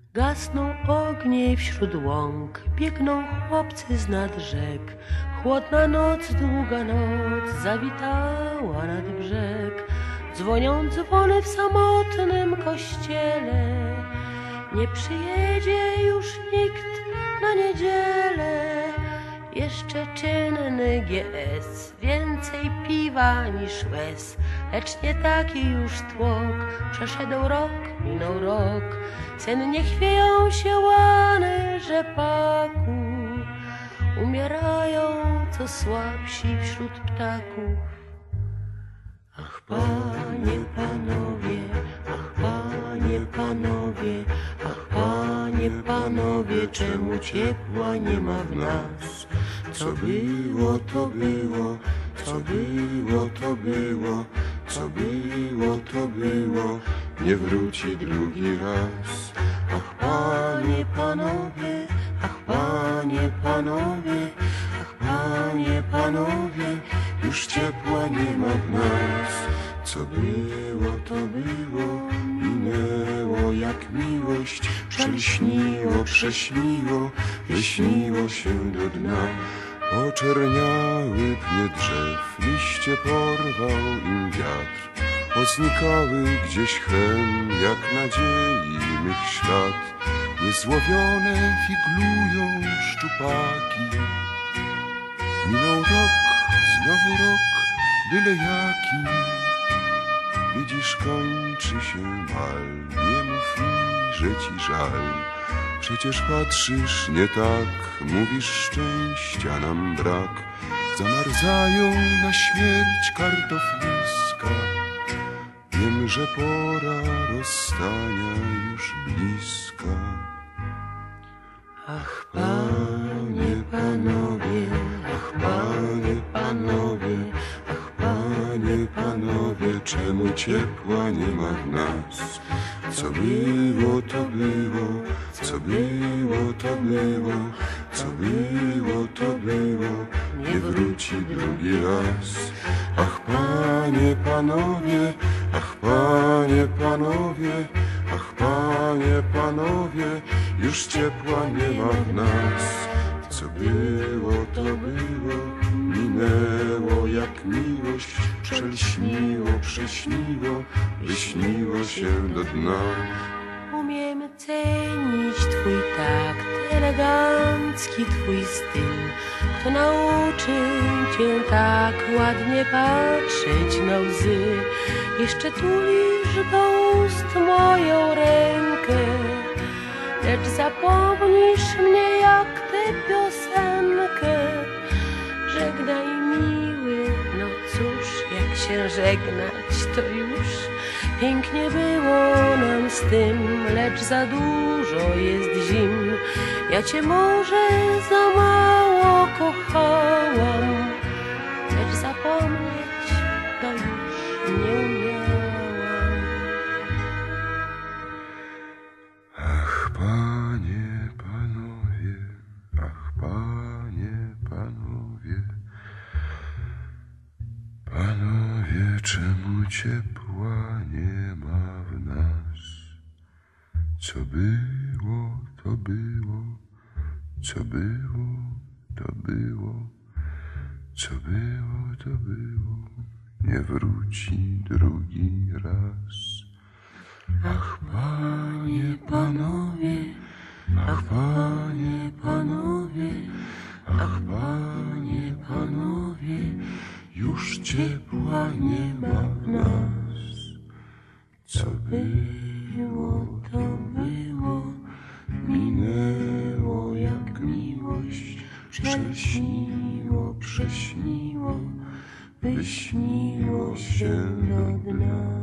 Gasną ognie wśród łąk, biegną chłopcy z nad rzek. Chłodna noc, długa noc zawitała nad brzeg. Dzwonią dzwony w samotnym kościele. Nie przyjedzie już nikt na niedzielę. Jeszcze czynny GS, więcej piwa niż łez. Lecz nie taki już tłok, przeszedł rok, minął rok. Sennie chwieją się łany rzepaku. Umierają co słabsi wśród ptaków. Ach, panie, panowie, ach, panie, panowie, ach, panie, panowie, czemu ciepła nie ma w nas? Co było, to było, co było, to było, co było, to było, nie wróci drugi raz. Ach, panie, panowie, ach, panie, panowie, ach, panie, panowie, już ciepła nie ma w nas. Co było, to było, minęło jak miłość, przelśniło, prześniło, wyśniło się do dna. Oczerniały pnie drzew, liście porwał im wiatr, poznikały gdzieś chrem, jak nadziei mych ślad. Niezłowione figlują szczupaki. Minął rok, znowu rok, byle jaki. Widzisz, kończy się bal, nie mów mi, że ci żal. Przecież patrzysz nie tak, mówisz, szczęścia nam brak. Zamarzają na śmierć kartofliska. Wiem, że pora rozstania już bliska. Ach, panie, panowie, ach, panie, panowie, ach, panie, panowie, czemu ciepła nie ma w nas? Co było, to było, co było, to było, co było, to było, nie wróci drugi raz. Ach, panie, panowie, ach, panie, panowie, ach, panie, panowie, już ciepła nie ma w nas. Co było, to było, minęło jak miłość, przelśniło, prześniło, wyśniło się do dna. Umiem cenić twój takt, elegancki twój styl. Kto nauczył cię tak ładnie patrzeć na łzy? Jeszcze tulisz do ust moją rękę, lecz zapomnisz mnie jak tę piosenkę. Żegnaj miły, no cóż, jak się żegnać, to już pięknie było nam z tym, lecz za dużo jest zim. Ja cię może za mało kochałam, lecz zapomnieć to już nie umiałam. Ach, panie, panowie, ach, panie, panowie, panowie, czemu ciepła nie ma w nas? Co było, to było, co było, to było, co było, to było, nie wróci drugi raz. Ach, panie, panowie, ach, panie, panowie, ach, panie, panowie, już ciepła nie ma w nas. Co było, to było, minęło jak miłość, przelśniło, prześniło, wyśniło się do dna.